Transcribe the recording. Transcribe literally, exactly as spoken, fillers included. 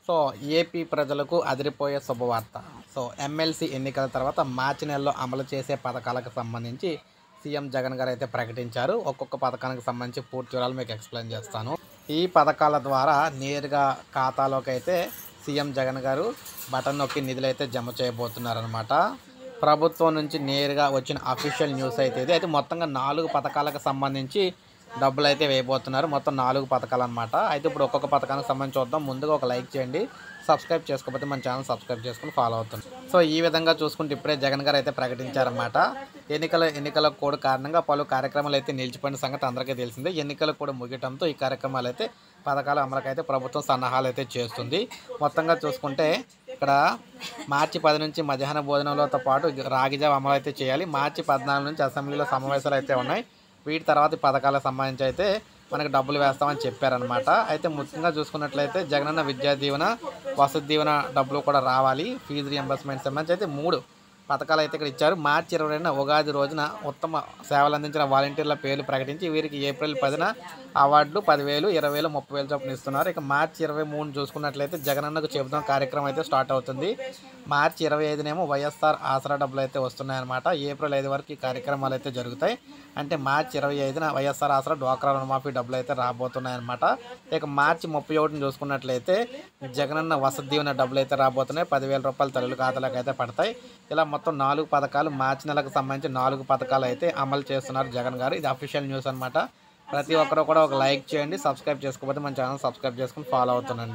So AP ప్రజలకు అదిరిపోయే శుభవార్త. సో ఎమ్మెల్సీ ఎన్నికల తర్వాత మార్చి నెలలో అమలు చేసే పథకాలకు సంబంధించి సీఎం జగన్ గారు అయితే ప్రకటించారు. ఒక్కొక్క పథకానికి సంబంధించి పూర్తి వివరాలు మీకు ఎక్స్ప్లెయిన్ చేస్తాను. ఈ పథకాల ద్వారా నేరుగా ఖాతాలోకి అయితే సీఎం జగన్ గారు బటన్ నొక్కి నిధులు అయితే జమ చేయబోతున్నారనమాట. ప్రభుత్వం నుంచి నేరుగా వచ్చిన అఫీషియల్ న్యూస్ అయితే ఇది. అయితే మొత్తంగా నాలుగు పథకాలకు సంబంధించి డబ్బులు అయితే వేయబోతున్నారు. మొత్తం నాలుగు పథకాలు అనమాట. అయితే ఇప్పుడు ఒక్కొక్క పథకానికి సంబంధించి చూద్దాం. ముందుగా ఒక లైక్ చేయండి. సబ్స్క్రైబ్ చేసుకోకపోతే మన ఛానల్ సబ్స్క్రైబ్ చేసుకుని ఫాలో అవుతుంది. సో ఈ విధంగా చూసుకుంటే ఇప్పుడే జగన్ గారు అయితే ప్రకటించారన్నమాట. ఎన్నికల ఎన్నికల కోడ్ కారణంగా పలు కార్యక్రమాలు అయితే నిలిచిపోయిన సంగతి అందరికీ తెలిసిందే. ఎన్నికల కోడ్ ముగియటంతో ఈ కార్యక్రమాలు అయితే పథకాల అమలుకైతే ప్రభుత్వం సన్నాహాలు అయితే చేస్తుంది. మొత్తంగా చూసుకుంటే ఇక్కడ మార్చి పది నుంచి మధ్యాహ్న భోజనంతో పాటు రాగిజావ అమలు అయితే చేయాలి. మార్చి పద్నాలుగు నుంచి అసెంబ్లీలో సమావేశాలు అయితే ఉన్నాయి. వీటి తర్వాత ఈ పథకాలకు సంబంధించి అయితే మనకి డబ్బులు వేస్తామని చెప్పారనమాట. అయితే ముఖ్యంగా చూసుకున్నట్లయితే జగనన్న విద్యా దీవెన, వసతి దీవెన డబ్బులు కూడా రావాలి. ఫీజు రియంబర్స్మెంట్ సంబంధించి అయితే మూడు పథకాలు అయితే ఇక్కడ ఇచ్చారు. మార్చి ఇరవై రెండున ఉగాది రోజున ఉత్తమ సేవలు అందించిన వాలంటీర్ల పేర్లు ప్రకటించి వీరికి ఏప్రిల్ పదిన అవార్డులు పదివేలు ఇరవై వేలు ముప్పై వేలు చొప్పున ఇస్తున్నారు. ఇక మార్చి ఇరవై మూడు చూసుకున్నట్లయితే జగనన్నకు చెబుతాం కార్యక్రమం అయితే స్టార్ట్ అవుతుంది. మార్చి ఇరవై ఐదునేమో వైఎస్ఆర్ ఆసరా డబ్బులు అయితే వస్తున్నాయన్నమాట. ఏప్రిల్ ఐదు వరకు ఈ కార్యక్రమాలు అయితే జరుగుతాయి. అంటే మార్చి ఇరవై ఐదున వైఎస్ఆర్ ఆసరా డ్వాక్రా రుణమాఫీ డబ్బులు అయితే రాబోతున్నాయన్నమాట. ఇక మార్చి ముప్పై ఒకటిని చూసుకున్నట్లయితే జగనన్న వసతి దీవెన డబ్బులు అయితే రాబోతున్నాయి. పదివేల రూపాయలు తల్లుల ఖాతాలకు అయితే పడతాయి. ఇలా మొత్తం నాలుగు పథకాలు మార్చి నెలకు సంబంధించి నాలుగు పథకాలు అయితే అమలు చేస్తున్నారు జగన్ గారు. ఇది అఫీషియల్ న్యూస్ అనమాట. ప్రతి ఒక్కరు కూడా ఒక లైక్ చేయండి. సబ్స్క్రైబ్ చేసుకోకపోతే మన ఛానల్ సబ్స్క్రైబ్ చేసుకుని ఫాలో అవుతుండండి.